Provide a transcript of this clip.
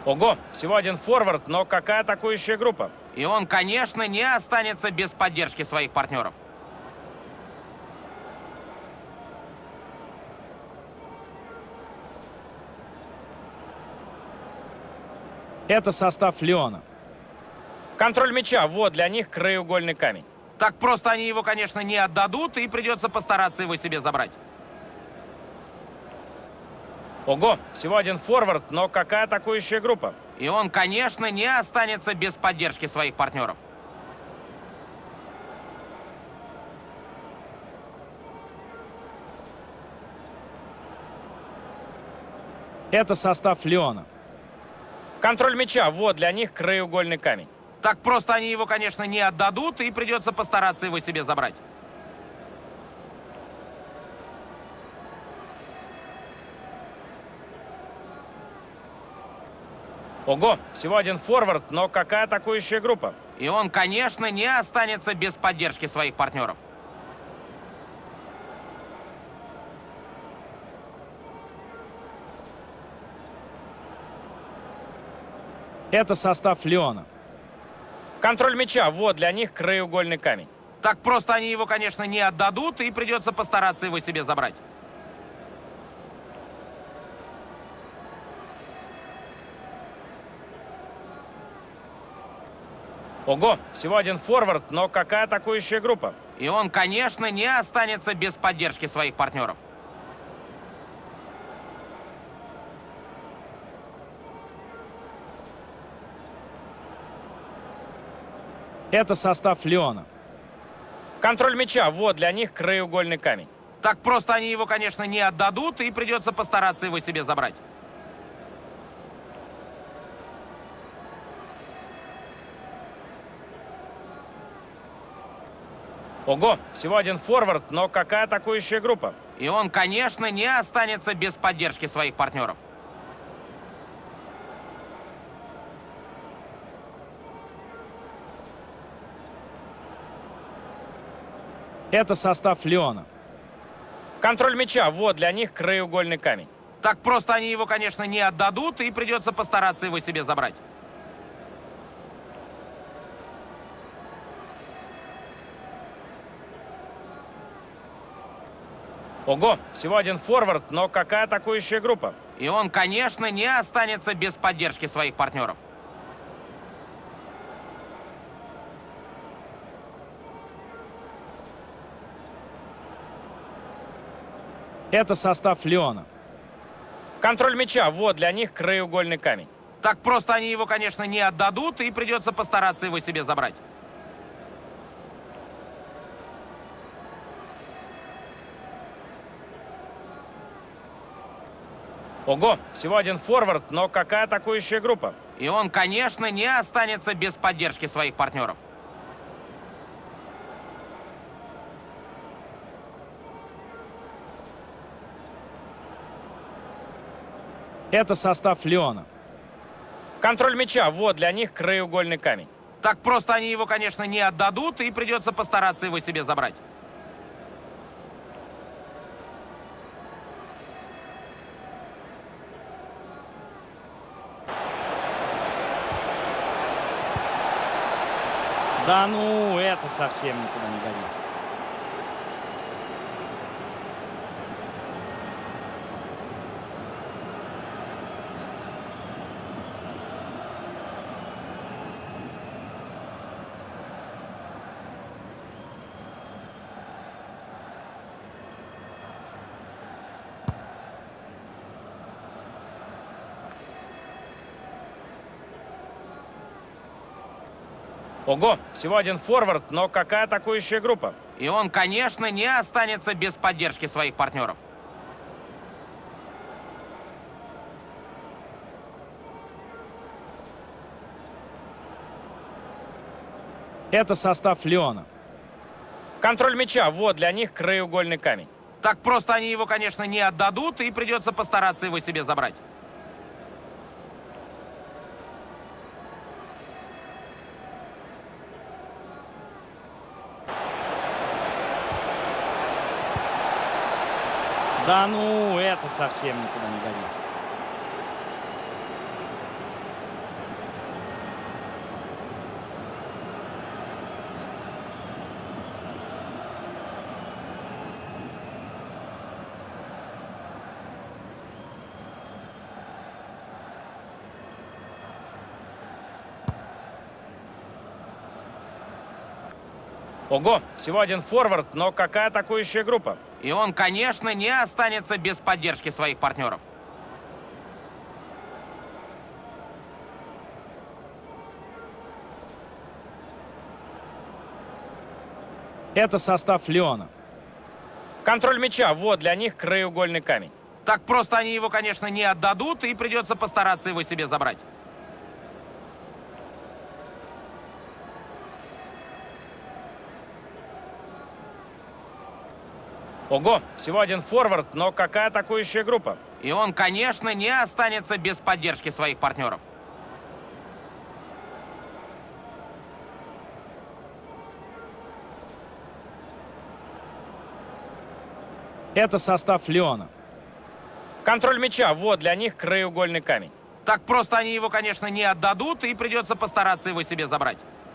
Ого, всего один форвард, но какая атакующая группа? И он, конечно, не останется без поддержки своих партнеров. Это состав Лиона. Контроль мяча, вот для них краеугольный камень. Так просто они его, конечно, не отдадут, и придется постараться его себе забрать. Ого, всего один форвард, но какая атакующая группа? И он, конечно, не останется без поддержки своих партнеров. Это состав Лиона. Контроль мяча, вот для них краеугольный камень. Так просто они его, конечно, не отдадут, и придется постараться его себе забрать. Ого, всего один форвард, но какая атакующая группа? И он, конечно, не останется без поддержки своих партнеров. Это состав Лиона. Контроль мяча, вот для них краеугольный камень. Так просто они его, конечно, не отдадут, и придется постараться его себе забрать. Ого, всего один форвард, но какая атакующая группа? И он, конечно, не останется без поддержки своих партнеров. Это состав Лиона. Контроль мяча, вот для них краеугольный камень. Так просто они его, конечно, не отдадут, и придется постараться его себе забрать. Ого, всего один форвард, но какая атакующая группа? И он, конечно, не останется без поддержки своих партнеров. Это состав Лиона. Контроль мяча, вот для них краеугольный камень. Так просто они его, конечно, не отдадут, и придется постараться его себе забрать. Ого, всего один форвард, но какая атакующая группа? И он, конечно, не останется без поддержки своих партнеров. Это состав Лиона. Контроль мяча, вот для них краеугольный камень. Так просто они его, конечно, не отдадут, и придется постараться его себе забрать. Ого, всего один форвард, но какая атакующая группа? И он, конечно, не останется без поддержки своих партнеров. Это состав Лиона. Контроль мяча, вот для них краеугольный камень. Так просто они его, конечно, не отдадут, и придется постараться его себе забрать. Да ну, это совсем никуда не годится. Ого, всего один форвард, но какая атакующая группа? И он, конечно, не останется без поддержки своих партнеров. Это состав Лиона. Контроль мяча, вот для них краеугольный камень. Так просто они его, конечно, не отдадут, и придется постараться его себе забрать. Да ну, это совсем никуда не годится. Ого, всего один форвард, но какая атакующая группа? И он, конечно, не останется без поддержки своих партнеров. Это состав Лиона. Контроль мяча, вот для них краеугольный камень. Так просто они его, конечно, не отдадут, и придется постараться его себе забрать. Ого, всего один форвард, но какая атакующая группа? И он, конечно, не останется без поддержки своих партнеров. Это состав Лиона. Контроль мяча, вот для них краеугольный камень. Так просто они его, конечно, не отдадут, и придется постараться его себе забрать.